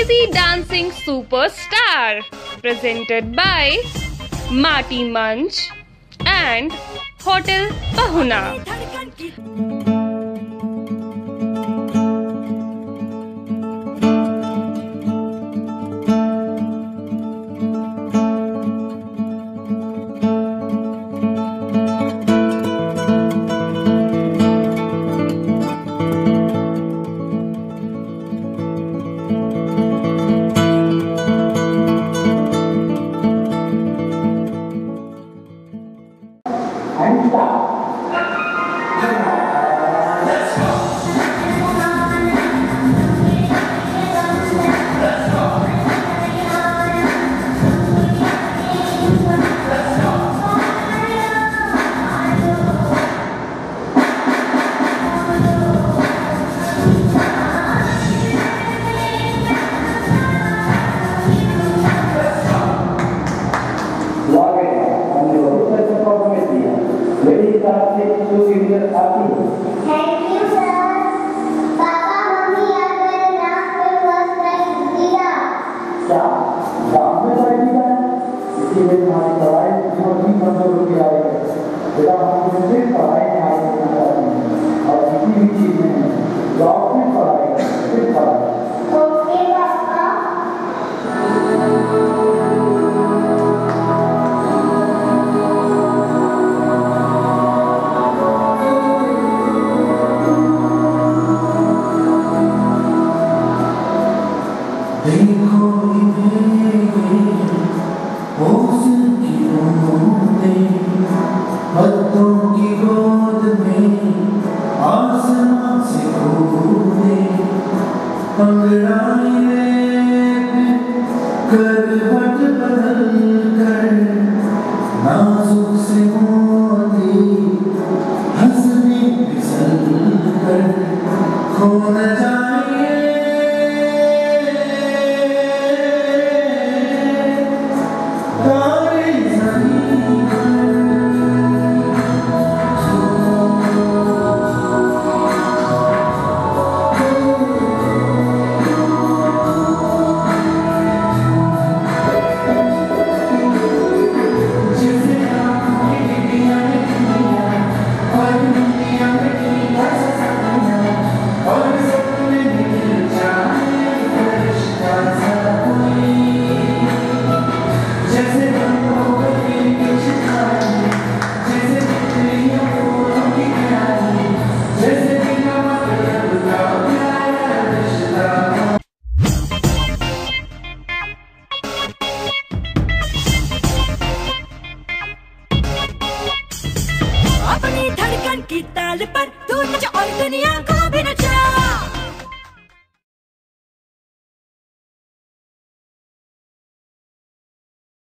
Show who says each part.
Speaker 1: Easy Dancing Superstar, presented by Marty Munch and Hotel Pahuna.
Speaker 2: And start. Very fantastic to give you happy.
Speaker 3: Thank you, sir. Papa, Mummy, and my grandpa was like Dida.
Speaker 2: क्या गाँव में बैठी है इसीलिए हमारी पढ़ाई छोटी कमजोर होती आ रही है बेटा हम सिर्फ पढ़ाई ध्यान देना चाहते हैं और किसी भी चीज में जॉब सिर्फ पढ़ाई सिर्फ पढ़ाई
Speaker 3: ओके पापा
Speaker 4: देखो पत्तों की गोद में आसमां से कूदे अंगड़ाई करवट बदल कर नाजुक से मोती हंसने फिसल कर खो न जाए
Speaker 5: अपनी धड़कन की ताल पर तू नच और दुनिया को